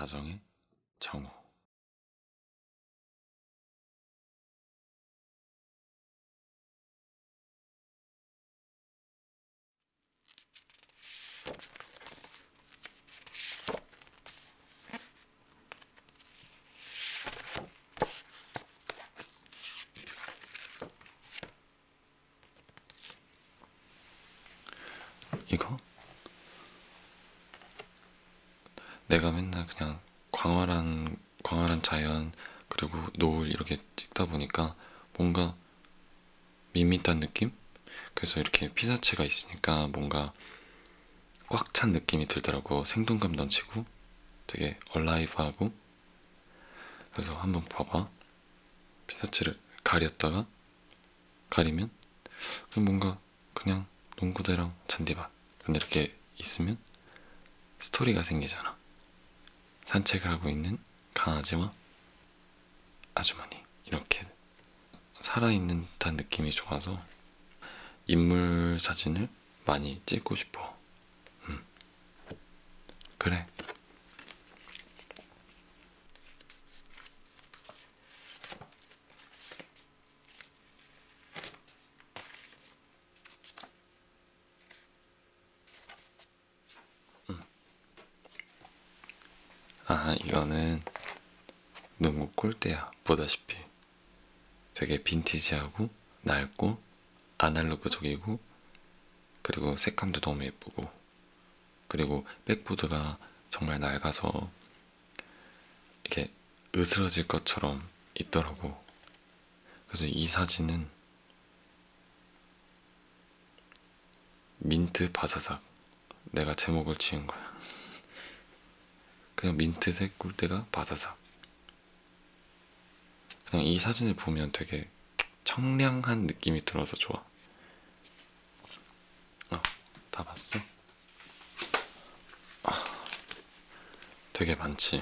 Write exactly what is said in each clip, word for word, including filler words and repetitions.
가정의 정우. 이거? 내가 맨날 그냥 광활한, 광활한 자연, 그리고 노을 이렇게 찍다 보니까 뭔가 밋밋한 느낌? 그래서 이렇게 피사체가 있으니까 뭔가 꽉 찬 느낌이 들더라고. 생동감 넘치고 되게 얼라이브하고. 그래서 한번 봐봐. 피사체를 가렸다가 가리면 뭔가 그냥 농구대랑 잔디밭 근데 이렇게 있으면 스토리가 생기잖아. 산책을 하고 있는 강아지와 아주머니, 이렇게 살아있는 듯한 느낌이 좋아서 인물 사진을 많이 찍고 싶어. 음, 그래. 음. 아, 이거는 농구 골대야. 보다시피 되게 빈티지하고 낡고 아날로그적이고, 그리고 색감도 너무 예쁘고, 그리고 백보드가 정말 낡아서 이게 으스러질 것처럼 있더라고. 그래서 이 사진은 민트 바사삭, 내가 제목을 지은 거야. 그냥 민트색 꿀대가 바사삭. 그냥 이 사진을 보면 되게 청량한 느낌이 들어서 좋아. 어, 다 봤어? 되게 많지.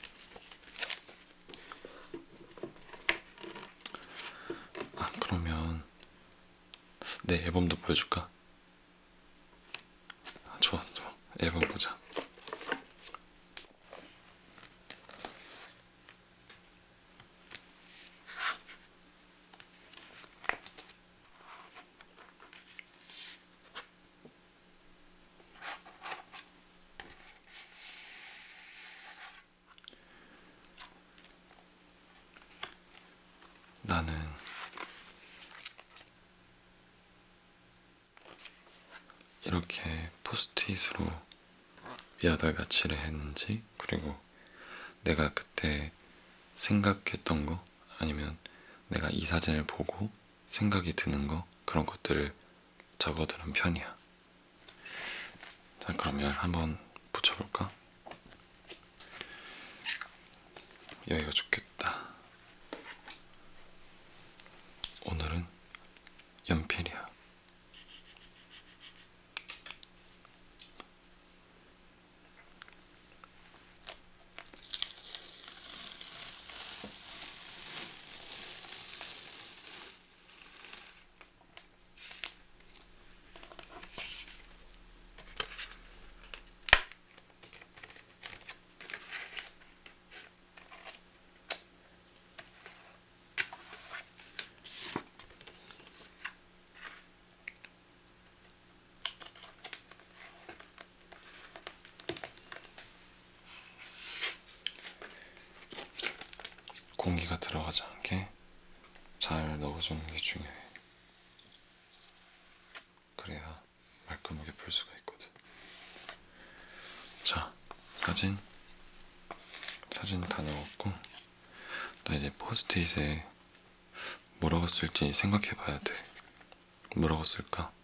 아, 그러면 내 앨범도 보여줄까? 아, 좋아, 좋아. 앨범 보자. 나는 이렇게 포스트잇으로 몇 월 며칠에 했는지, 그리고 내가 그때 생각했던 거, 아니면 내가 이 사진을 보고 생각이 드는 거, 그런 것들을 적어두는 편이야. 자, 그러면 한번 붙여볼까? 여기가 좋겠다. 오늘은 연필이야. 공기가 들어가지 않게 잘 넣어주는 게 중요해. 그래야 말끔하게 풀 수가 있거든. 자, 사진 사진 다 넣었고, 나 이제 포스트잇에 뭐라고 쓸지 생각해봐야 돼. 뭐라고 쓸까?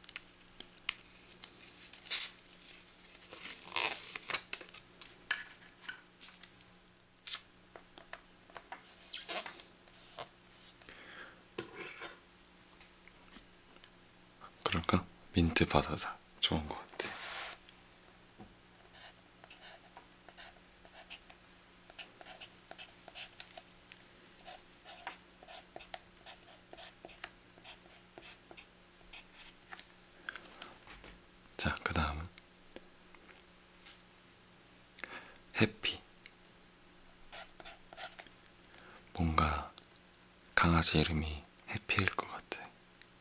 그럴까? 민트 바사사 좋은 것 같아. 자, 그 다음은 해피. 강아지 이름이 해피일 것 같아.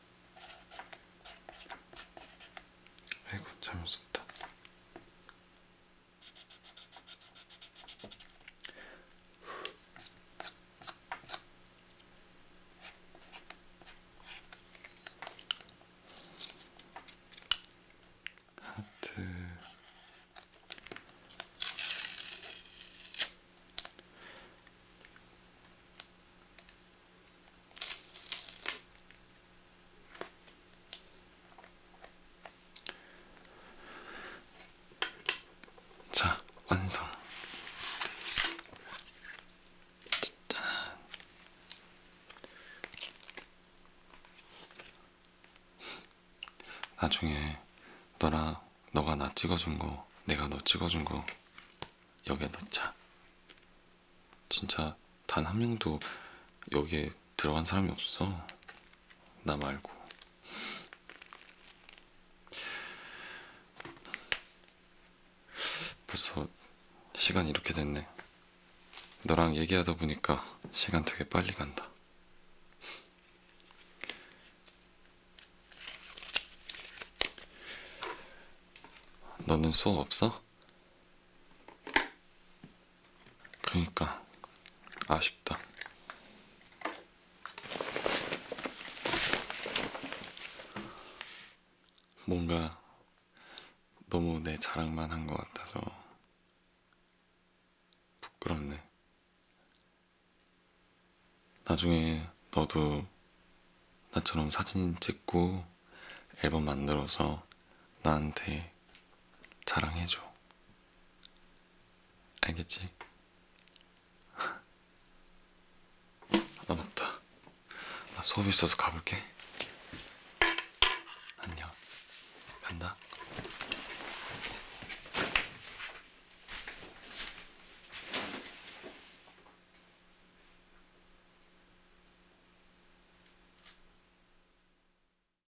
아이고, 잘못 썼다. 하트. 자, 완성. 짠. 나중에 너랑 너가 나 찍어준 거, 내가 너 찍어준 거 여기에 넣자. 진짜 단 한 명도 여기에 들어간 사람이 없어. 나 말고. 벌써 시간이 이렇게 됐네. 너랑 얘기하다 보니까 시간 되게 빨리 간다. 너는 수업 없어? 그니까 아쉽다. 뭔가 너무 내 자랑만 한 것 같아서 부끄럽네. 나중에 너도 나처럼 사진 찍고 앨범 만들어서 나한테 자랑해줘. 알겠지? 아, 맞다. 나 수업 있어서 가볼게.